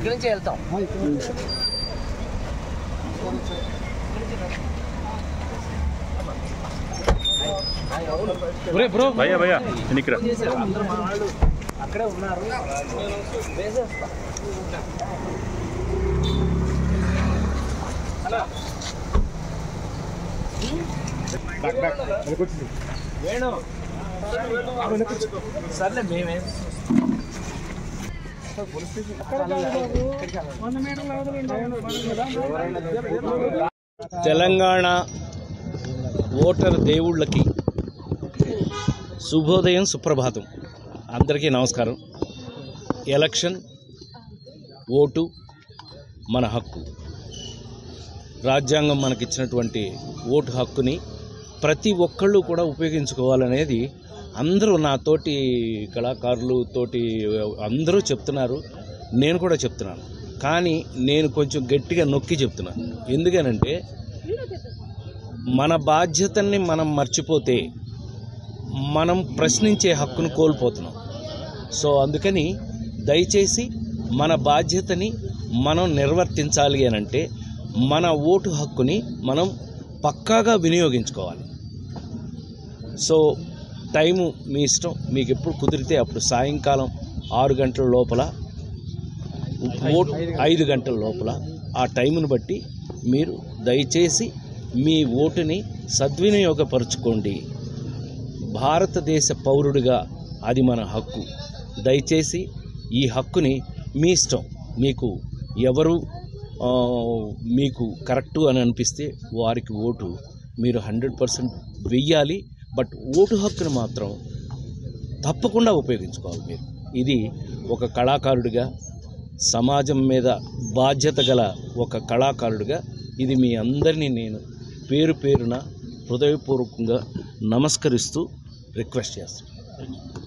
ఇక్కడి నుంచి వెళ్తాం. బ్రో భయ్యా భయ్యా ఇక్కడ అక్కడే ఉన్నారు. వేణు సర్లే మేమే తెలంగాణ ఓటర్ దేవుళ్ళకి శుభోదయం, సుప్రభాతం. అందరికీ నమస్కారం. ఎలక్షన్ ఓటు మన హక్కు. రాజ్యాంగం మనకిచ్చినటువంటి ఓటు హక్కుని ప్రతి ఒక్కళ్ళు కూడా ఉపయోగించుకోవాలనేది అందరూ, నాతోటి కళాకారులు తోటి అందరూ చెప్తున్నారు, నేను కూడా చెప్తున్నాను. కానీ నేను కొంచెం గట్టిగా నొక్కి చెప్తున్నాను. ఎందుకనంటే మన బాధ్యతల్ని మనం మర్చిపోతే మనం ప్రశ్నించే హక్కును కోల్పోతున్నాం. సో అందుకని దయచేసి మన బాధ్యతని మనం నిర్వర్తించాలి అనంటే మన ఓటు హక్కుని మనం పక్కాగా వినియోగించుకోవాలి. సో టైము మీ ఇష్టం, మీకు ఎప్పుడు కుదిరితే అప్పుడు సాయంకాలం 6 గంటల లోపల, 5 గంటల లోపల ఆ టైమును బట్టి మీరు దయచేసి మీ ఓటుని సద్వినియోగపరుచుకోండి. భారతదేశ పౌరుడిగా అది మన హక్కు. దయచేసి ఈ హక్కుని మీ ఇష్టం, మీకు ఎవరు మీకు కరెక్టు అని అనిపిస్తే వారికి ఓటు మీరు 100% వెయ్యాలి. బట్ ఓటు హక్కును మాత్రం తప్పకుండా ఉపయోగించుకోవాలి మీరు. ఇది ఒక కళాకారుడిగా, సమాజం మీద బాధ్యత గల ఒక కళాకారుడిగా ఇది మీ అందరినీ నేను పేరు పేరున హృదయపూర్వకంగా నమస్కరిస్తూ రిక్వెస్ట్ చేస్తాను.